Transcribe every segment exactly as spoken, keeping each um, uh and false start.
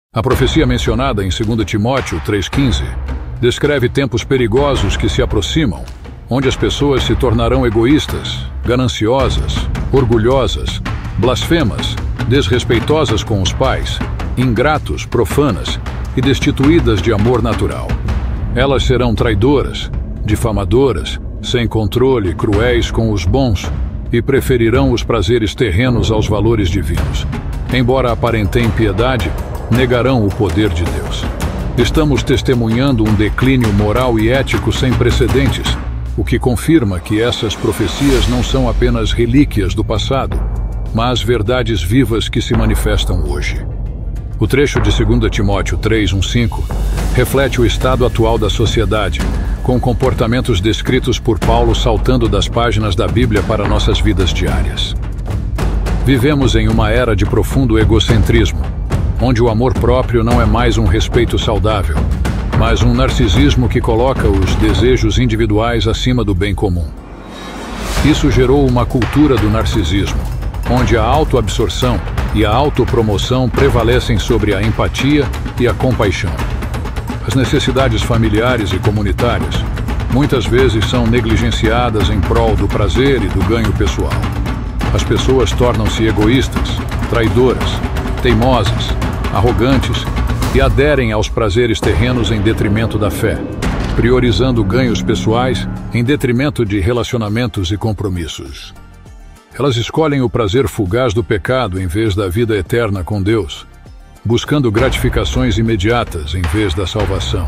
A profecia mencionada em dois Timóteo três quinze descreve tempos perigosos que se aproximam, onde as pessoas se tornarão egoístas, gananciosas, orgulhosas, blasfemas, desrespeitosas com os pais, ingratos, profanas e destituídas de amor natural. Elas serão traidoras, difamadoras, sem controle, cruéis com os bons e preferirão os prazeres terrenos aos valores divinos. Embora aparentem piedade, negarão o poder de Deus. Estamos testemunhando um declínio moral e ético sem precedentes, o que confirma que essas profecias não são apenas relíquias do passado, mas verdades vivas que se manifestam hoje. O trecho de dois Timóteo três, um a cinco reflete o estado atual da sociedade, com comportamentos descritos por Paulo saltando das páginas da Bíblia para nossas vidas diárias. Vivemos em uma era de profundo egocentrismo, onde o amor próprio não é mais um respeito saudável, mas um narcisismo que coloca os desejos individuais acima do bem comum. Isso gerou uma cultura do narcisismo, onde a autoabsorção e a autopromoção prevalecem sobre a empatia e a compaixão. As necessidades familiares e comunitárias muitas vezes são negligenciadas em prol do prazer e do ganho pessoal. As pessoas tornam-se egoístas, traidoras, teimosas, arrogantes e aderem aos prazeres terrenos em detrimento da fé, priorizando ganhos pessoais em detrimento de relacionamentos e compromissos. Elas escolhem o prazer fugaz do pecado em vez da vida eterna com Deus, buscando gratificações imediatas em vez da salvação.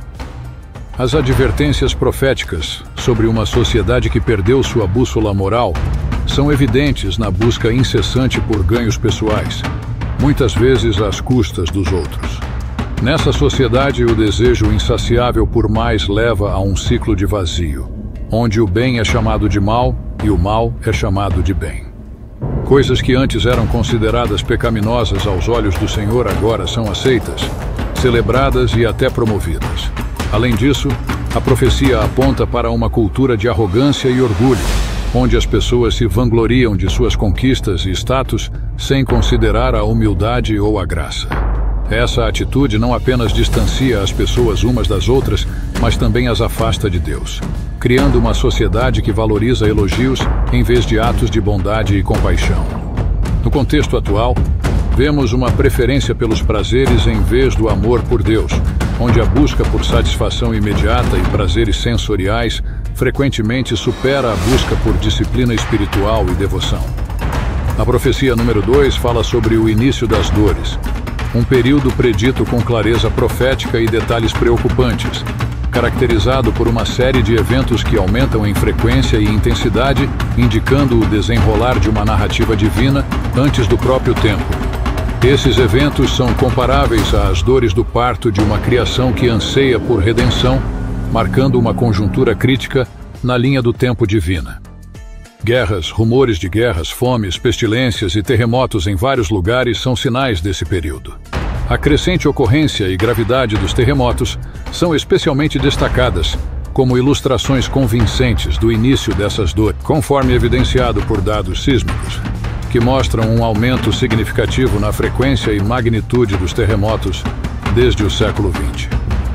As advertências proféticas sobre uma sociedade que perdeu sua bússola moral são evidentes na busca incessante por ganhos pessoais, muitas vezes às custas dos outros. Nessa sociedade, o desejo insaciável por mais leva a um ciclo de vazio, onde o bem é chamado de mal e o mal é chamado de bem. Coisas que antes eram consideradas pecaminosas aos olhos do Senhor agora são aceitas, celebradas e até promovidas. Além disso, a profecia aponta para uma cultura de arrogância e orgulho, onde as pessoas se vangloriam de suas conquistas e status sem considerar a humildade ou a graça. Essa atitude não apenas distancia as pessoas umas das outras, mas também as afasta de Deus, criando uma sociedade que valoriza elogios em vez de atos de bondade e compaixão. No contexto atual, vemos uma preferência pelos prazeres em vez do amor por Deus, onde a busca por satisfação imediata e prazeres sensoriais frequentemente supera a busca por disciplina espiritual e devoção. A profecia número dois fala sobre o início das dores, um período predito com clareza profética e detalhes preocupantes, caracterizado por uma série de eventos que aumentam em frequência e intensidade, indicando o desenrolar de uma narrativa divina antes do próprio tempo. Esses eventos são comparáveis às dores do parto de uma criação que anseia por redenção, marcando uma conjuntura crítica na linha do tempo divina. Guerras, rumores de guerras, fomes, pestilências e terremotos em vários lugares são sinais desse período. A crescente ocorrência e gravidade dos terremotos são especialmente destacadas como ilustrações convincentes do início dessas dores, conforme evidenciado por dados sísmicos, que mostram um aumento significativo na frequência e magnitude dos terremotos desde o século vinte.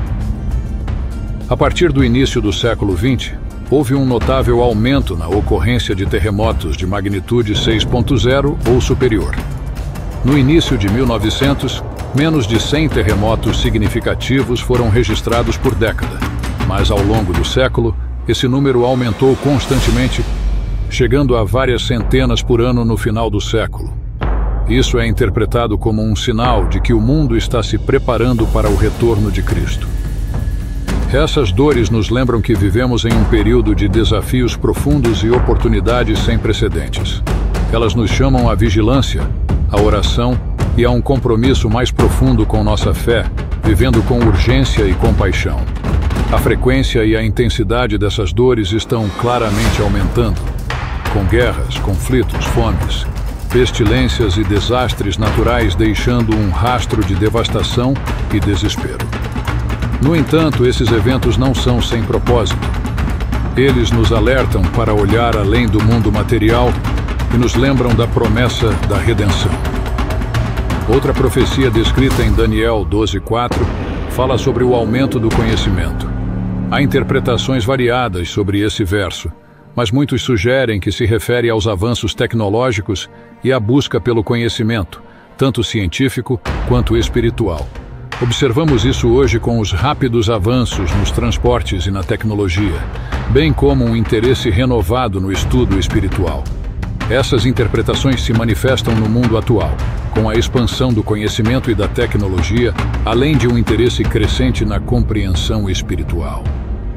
A partir do início do século vinte, houve um notável aumento na ocorrência de terremotos de magnitude seis ponto zero ou superior. No início de mil e novecentos, menos de cem terremotos significativos foram registrados por década, mas ao longo do século, esse número aumentou constantemente, chegando a várias centenas por ano no final do século. Isso é interpretado como um sinal de que o mundo está se preparando para o retorno de Cristo. Essas dores nos lembram que vivemos em um período de desafios profundos e oportunidades sem precedentes. Elas nos chamam à vigilância, à oração e a um compromisso mais profundo com nossa fé, vivendo com urgência e compaixão. A frequência e a intensidade dessas dores estão claramente aumentando, com guerras, conflitos, fomes, pestilências e desastres naturais deixando um rastro de devastação e desespero. No entanto, esses eventos não são sem propósito. Eles nos alertam para olhar além do mundo material e nos lembram da promessa da redenção. Outra profecia descrita em Daniel doze, quatro fala sobre o aumento do conhecimento. Há interpretações variadas sobre esse verso, mas muitos sugerem que se refere aos avanços tecnológicos e à busca pelo conhecimento, tanto científico quanto espiritual. Observamos isso hoje com os rápidos avanços nos transportes e na tecnologia, bem como um interesse renovado no estudo espiritual. Essas interpretações se manifestam no mundo atual, com a expansão do conhecimento e da tecnologia, além de um interesse crescente na compreensão espiritual.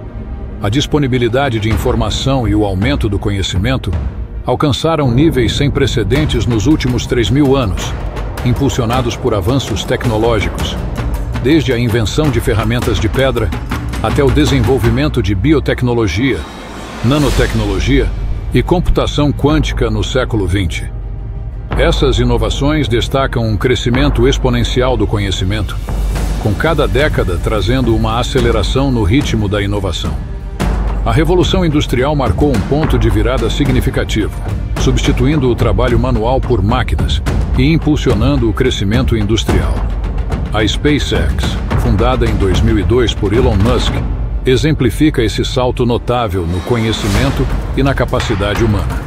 A disponibilidade de informação e o aumento do conhecimento alcançaram níveis sem precedentes nos últimos três mil anos, impulsionados por avanços tecnológicos, desde a invenção de ferramentas de pedra até o desenvolvimento de biotecnologia, nanotecnologia e computação quântica no século vinte. Essas inovações destacam um crescimento exponencial do conhecimento, com cada década trazendo uma aceleração no ritmo da inovação. A Revolução Industrial marcou um ponto de virada significativo, substituindo o trabalho manual por máquinas e impulsionando o crescimento industrial. A SpaceX, fundada em dois mil e dois por Elon Musk, exemplifica esse salto notável no conhecimento e na capacidade humana.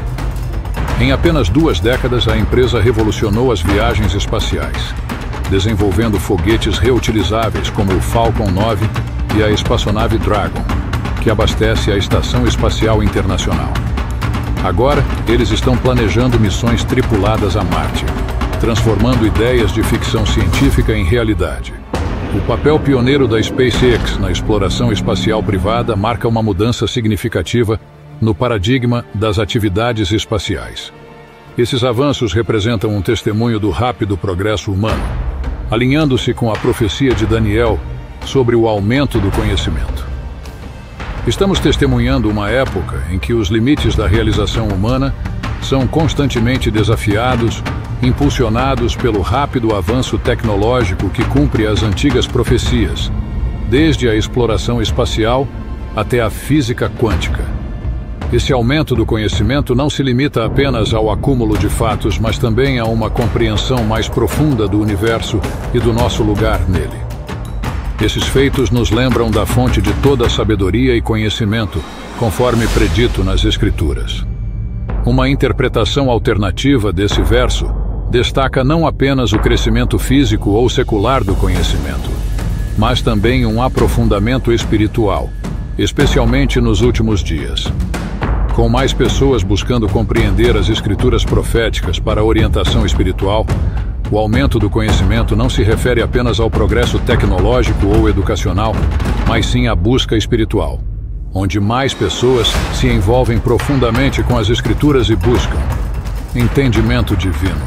Em apenas duas décadas, a empresa revolucionou as viagens espaciais, desenvolvendo foguetes reutilizáveis como o Falcon nove e a espaçonave Dragon, que abastece a Estação Espacial Internacional. Agora, eles estão planejando missões tripuladas a Marte, transformando ideias de ficção científica em realidade. O papel pioneiro da SpaceX na exploração espacial privada marca uma mudança significativa no paradigma das atividades espaciais. Esses avanços representam um testemunho do rápido progresso humano, alinhando-se com a profecia de Daniel sobre o aumento do conhecimento. Estamos testemunhando uma época em que os limites da realização humana são constantemente desafiados, impulsionados pelo rápido avanço tecnológico que cumpre as antigas profecias, desde a exploração espacial até a física quântica. Esse aumento do conhecimento não se limita apenas ao acúmulo de fatos, mas também a uma compreensão mais profunda do universo e do nosso lugar nele. Esses feitos nos lembram da fonte de toda a sabedoria e conhecimento, conforme predito nas Escrituras. Uma interpretação alternativa desse verso destaca não apenas o crescimento físico ou secular do conhecimento, mas também um aprofundamento espiritual, especialmente nos últimos dias. Com mais pessoas buscando compreender as escrituras proféticas para a orientação espiritual, o aumento do conhecimento não se refere apenas ao progresso tecnológico ou educacional, mas sim à busca espiritual, onde mais pessoas se envolvem profundamente com as escrituras e buscam entendimento divino.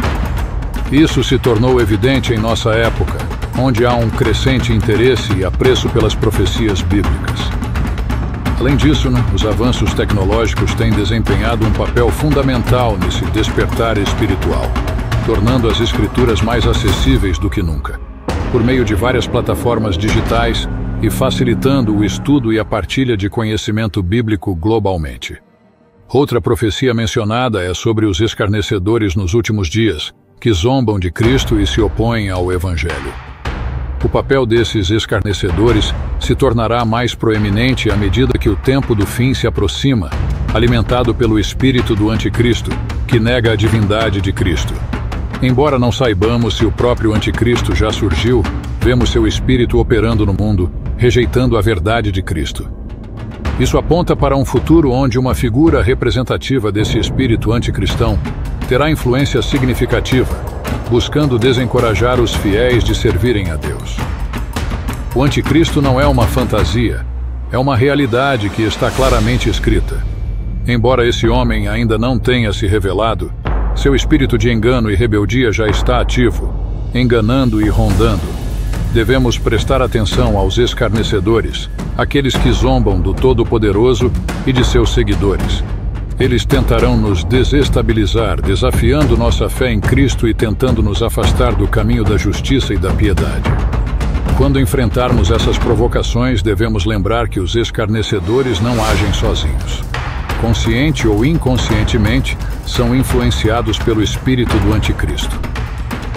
Isso se tornou evidente em nossa época, onde há um crescente interesse e apreço pelas profecias bíblicas. Além disso, né, os avanços tecnológicos têm desempenhado um papel fundamental nesse despertar espiritual, tornando as escrituras mais acessíveis do que nunca, por meio de várias plataformas digitais e facilitando o estudo e a partilha de conhecimento bíblico globalmente. Outra profecia mencionada é sobre os escarnecedores nos últimos dias, que zombam de Cristo e se opõem ao Evangelho. O papel desses escarnecedores se tornará mais proeminente à medida que o tempo do fim se aproxima, alimentado pelo espírito do anticristo, que nega a divindade de Cristo. Embora não saibamos se o próprio anticristo já surgiu, vemos seu espírito operando no mundo, rejeitando a verdade de Cristo. Isso aponta para um futuro onde uma figura representativa desse espírito anticristão terá influência significativa, buscando desencorajar os fiéis de servirem a Deus. O anticristo não é uma fantasia, é uma realidade que está claramente escrita. Embora esse homem ainda não tenha se revelado, seu espírito de engano e rebeldia já está ativo, enganando e rondando. Devemos prestar atenção aos escarnecedores, aqueles que zombam do Todo-Poderoso e de seus seguidores. Eles tentarão nos desestabilizar, desafiando nossa fé em Cristo e tentando nos afastar do caminho da justiça e da piedade. Quando enfrentarmos essas provocações, devemos lembrar que os escarnecedores não agem sozinhos. Consciente ou inconscientemente, são influenciados pelo espírito do anticristo.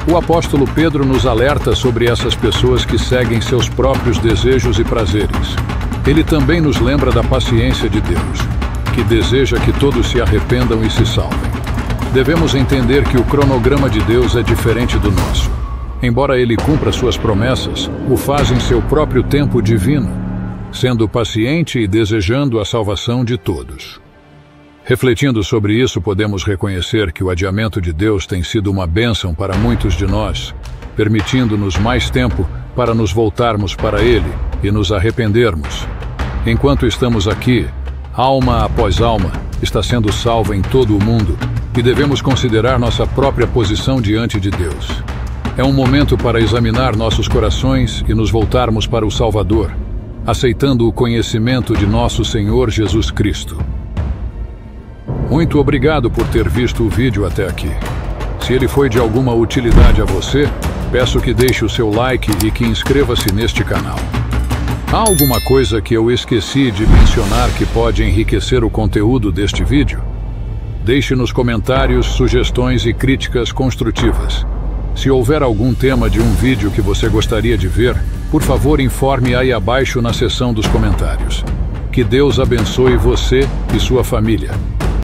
O apóstolo Pedro nos alerta sobre essas pessoas que seguem seus próprios desejos e prazeres. Ele também nos lembra da paciência de Deus, que deseja que todos se arrependam e se salvem. Devemos entender que o cronograma de Deus é diferente do nosso. Embora ele cumpra suas promessas, o faz em seu próprio tempo divino, sendo paciente e desejando a salvação de todos. Refletindo sobre isso, podemos reconhecer que o adiamento de Deus tem sido uma bênção para muitos de nós, permitindo-nos mais tempo para nos voltarmos para Ele e nos arrependermos. Enquanto estamos aqui, alma após alma está sendo salva em todo o mundo e devemos considerar nossa própria posição diante de Deus. É um momento para examinar nossos corações e nos voltarmos para o Salvador, aceitando o conhecimento de nosso Senhor Jesus Cristo. Muito obrigado por ter visto o vídeo até aqui. Se ele foi de alguma utilidade a você, peço que deixe o seu like e que inscreva-se neste canal. Há alguma coisa que eu esqueci de mencionar que pode enriquecer o conteúdo deste vídeo? Deixe nos comentários sugestões e críticas construtivas. Se houver algum tema de um vídeo que você gostaria de ver, por favor informe aí abaixo na seção dos comentários. Que Deus abençoe você e sua família.